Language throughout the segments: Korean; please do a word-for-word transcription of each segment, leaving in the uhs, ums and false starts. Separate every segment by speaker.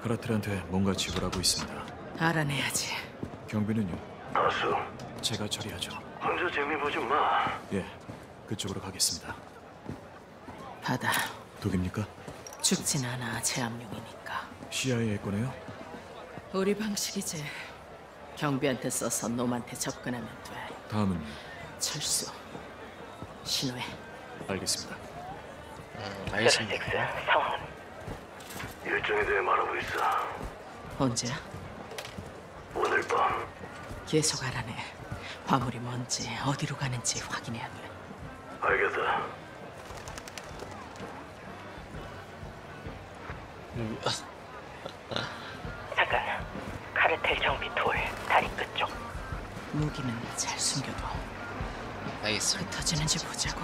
Speaker 1: 카라텔한테 뭔가 지불하고 있습니다.
Speaker 2: 알아내야지.
Speaker 1: 경비는요?
Speaker 3: 다수.
Speaker 1: 제가 처리하죠.
Speaker 3: 혼자 재미 보지 마.
Speaker 1: 예, 그쪽으로 가겠습니다.
Speaker 2: 받아.
Speaker 1: 독입니까?
Speaker 2: 죽진 않아. 제압용이니까.
Speaker 1: 씨아이에이 거네요?
Speaker 2: 우리 방식이지. 경비한테 써서 놈한테 접근하면 돼.
Speaker 1: 다음은
Speaker 2: 철수. 신호해.
Speaker 1: 알겠습니다.
Speaker 4: 음, 알겠습니다.
Speaker 3: 상황은? 일정에 대해 말하고 있어.
Speaker 2: 언제야?
Speaker 3: 오늘 밤.
Speaker 2: 계속 알아내. 화물이 뭔지 어디로 가는지 확인해야 돼.
Speaker 3: 알겠다.
Speaker 4: 음,
Speaker 5: 잠깐. 카르텔 정비 돌 다리 끝쪽.
Speaker 2: 무기는 잘 숨겨둬.
Speaker 4: 알겠습니다.
Speaker 2: 터지는지 보자고.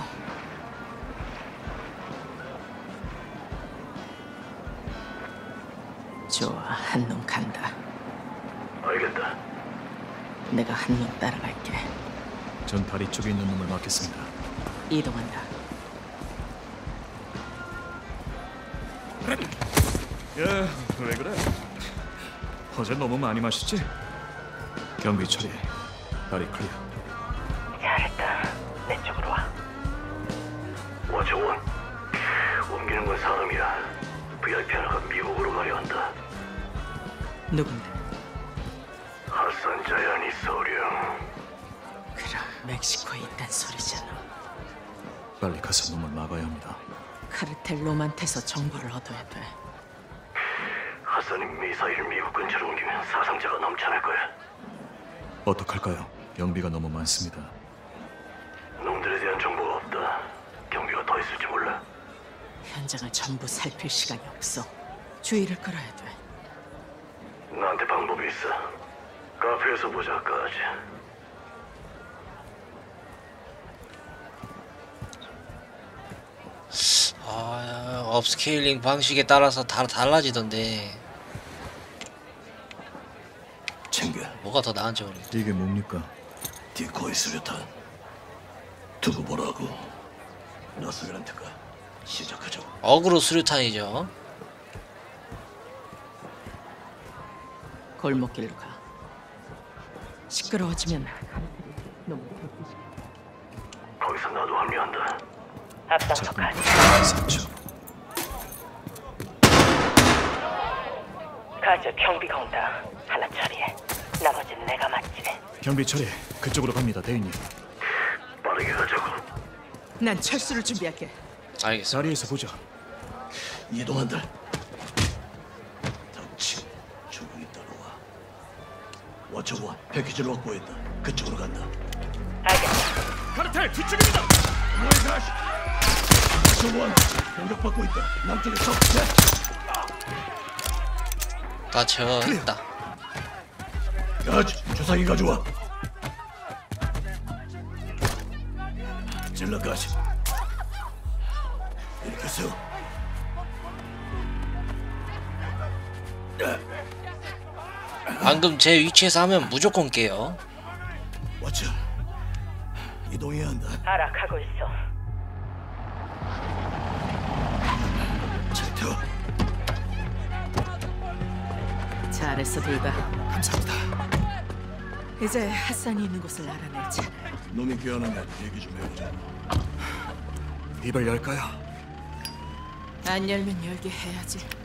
Speaker 2: 좋아, 한 놈 간다.
Speaker 3: 알겠다.
Speaker 2: 내가 한 놈 따라갈게.
Speaker 1: 전 다리 쪽에 있는 놈을 맡겠습니다.
Speaker 2: 이동한다.
Speaker 1: 야, 왜 그래? 어제 너무 많이 마셨지? 경비 처리. 다리 클리어.
Speaker 5: 잘했다. 내 쪽으로 와.
Speaker 3: 와저원. 옮기는 건 사람이야. 브이아이피 하나가 미국으로 가려 한다.
Speaker 2: 누군데?
Speaker 3: 하산 자야니 서령.
Speaker 2: 그럼 멕시코에 있단 소리잖아.
Speaker 1: 빨리 가서 놈을 막아야 합니다.
Speaker 2: 카르텔 놈한테서 정보를 얻어야 돼.
Speaker 3: 하산이 미사일 미국 근처로 옮기면 사상자가 넘쳐날 거야.
Speaker 1: 어떡할까요? 경비가 너무 많습니다.
Speaker 3: 놈들에 대한 정보가 없다. 경비가 더 있을지 몰라.
Speaker 2: 현장을 전부 살필 시간이 없어. 주의를 끌어야 돼.
Speaker 3: 나한테 방법이 있어. 카페에서 보자까지.
Speaker 4: 아, 업스케일링 방식에 따라서 다 달라지던데
Speaker 3: 챙겨.
Speaker 4: 뭐가 더 나은지 모르겠어.
Speaker 1: 이게 뭡니까?
Speaker 3: 디코이 수류탄. 두고 보라고. 나스베란트가 시작하자고.
Speaker 4: 어그로 수류탄이죠.
Speaker 2: 골목길로 가. 시끄러워지면 놈을
Speaker 3: 거기서 나도 합류한다.
Speaker 5: 앞장
Speaker 1: 자,
Speaker 5: 척하니.
Speaker 1: 삼 초.
Speaker 5: 가져 경비가 온다. 하나 처리해. 나머지는 내가 맞지.
Speaker 1: 경비 처리. 그쪽으로 갑니다, 대인님.
Speaker 3: 빠르게 가자고.
Speaker 2: 난 철수를 준비할게.
Speaker 4: 알겠어.
Speaker 1: 자리에서 보자.
Speaker 3: 이동한다. 닥치. 조용히 따라와. 와저원 패키지를 확보했다. 그쪽으로 간다.
Speaker 5: 알겠다.
Speaker 1: 카르텔 뒤쪽입니다.
Speaker 3: 오마이갓. 와저원 공격받고 있다. 남쪽에서.
Speaker 4: 다쳐 있다.
Speaker 3: 야, 주사기 가져와. 찔러가시. 이렇게 세워.
Speaker 4: 방금 제 위치에서 하면 무조건 깨요.
Speaker 3: watch. 이동해야 한다.
Speaker 5: 알아, 가고 있어.
Speaker 3: 잘 태워.
Speaker 2: 잘했어, 둘 다.
Speaker 3: 감사합니다.
Speaker 2: 이제 핫산이 있는 곳을 알아낼 차례.
Speaker 3: 놈이 귀환하면 얘기 좀 해보자.
Speaker 1: 입을 열까요?
Speaker 2: 안 열면 열게 해야지.